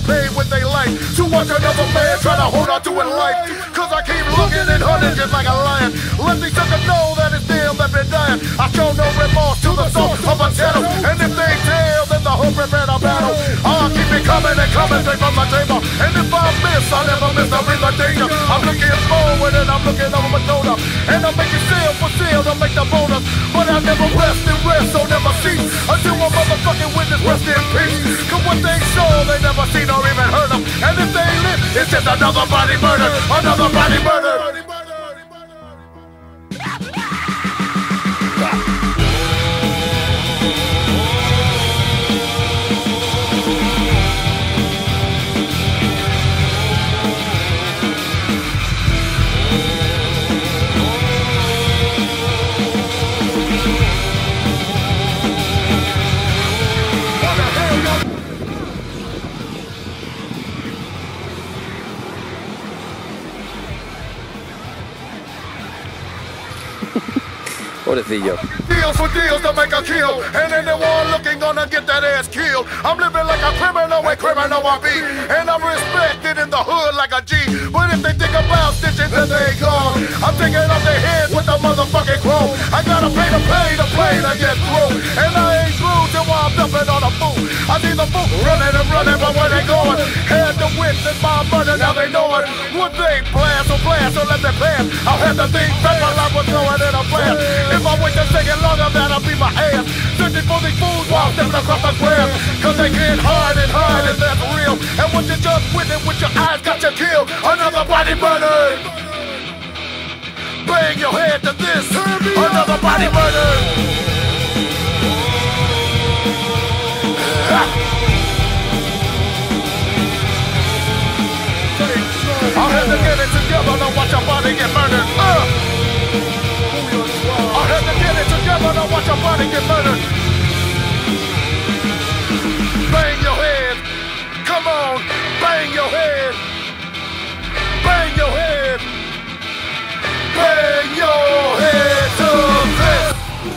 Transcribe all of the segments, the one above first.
paid with their life to watch another man try to hold on to his life. Cause I keep looking and hunting just like a lion. Let these suckers know that it's them that been dying. I show no remorse to the soul of a channel. And if they tell, then the hope prepare a battle. I'll keep it coming and coming straight from my table. And if I miss, I never miss, I breathe a danger. I'm looking forward and I'm looking over my shoulder. And I'm making sail for sail to make the bonus. But I never rest and rest, so never cease until a motherfucking witness rest in peace. Cause what they saw, they never seen or even heard of. And if they live, it's just another body murder. Another body murder. Pobrecillo. Deals for deals to make a kill, and anyone looking gonna get that ass killed. I'm living like a criminal I be, and I'm respected in the hood like a G. But if they think about stitching, then they gone. I'm taking off their head with a motherfucking chrome. I gotta pay to play to get through, and I ain't through till I'm dumping on a fool. I see the fool running and running, but where they going? Had to witness my murder, now they know it. Would they blast, so let them pass. I'll have to think back my life was going in a blast. If I wait a second longer, that'll be my ass. Searching for these fools while stepping across the grass. Cause they can't hide, and that's real. And what you just witnessed with your eyes got you killed. Another body murder. Bang your head to this. Another body murder. I'll have to get it together to watch your body get murdered. I'll have to get it together to watch your body get murdered. Bang your head. Come on. Bang your head. Bang your head. Bang your head to this.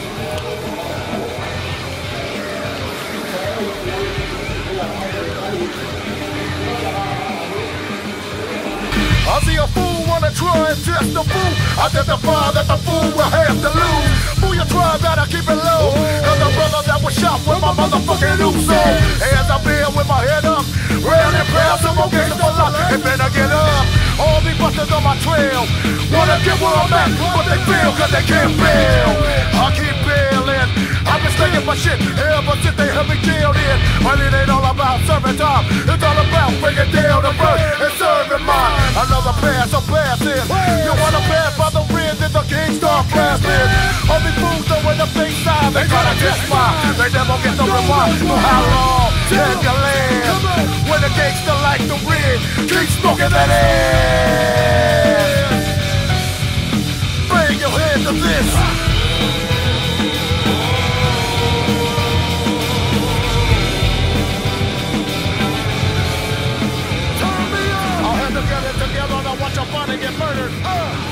I see a fool wanna try and test the fool. I testify that the fool will have to lose. Fool, you try, gotta keep it low. Cause the brother that was shot with my motherfucking oops on. As I'm here with my head up, round and proud, some more gangsters for life. It better get up. All these busters on my trail wanna get where I'm at, but they fail cause they can't bail. I keep bailing. I've been slinging my shit ever since they had me jailed in. But it ain't all about serving time. It's all about breaking down the bird and serving mine. Another pass, I'm passing. You wanna pass by the rim, then the king start blasting. All these fools know when the things side, they tryna diss mine. They never get the reward for how long can you live? When the gangster like the red, keep smoking that ass. Bring your head to this. I'll have to get it together to watch your body get murdered.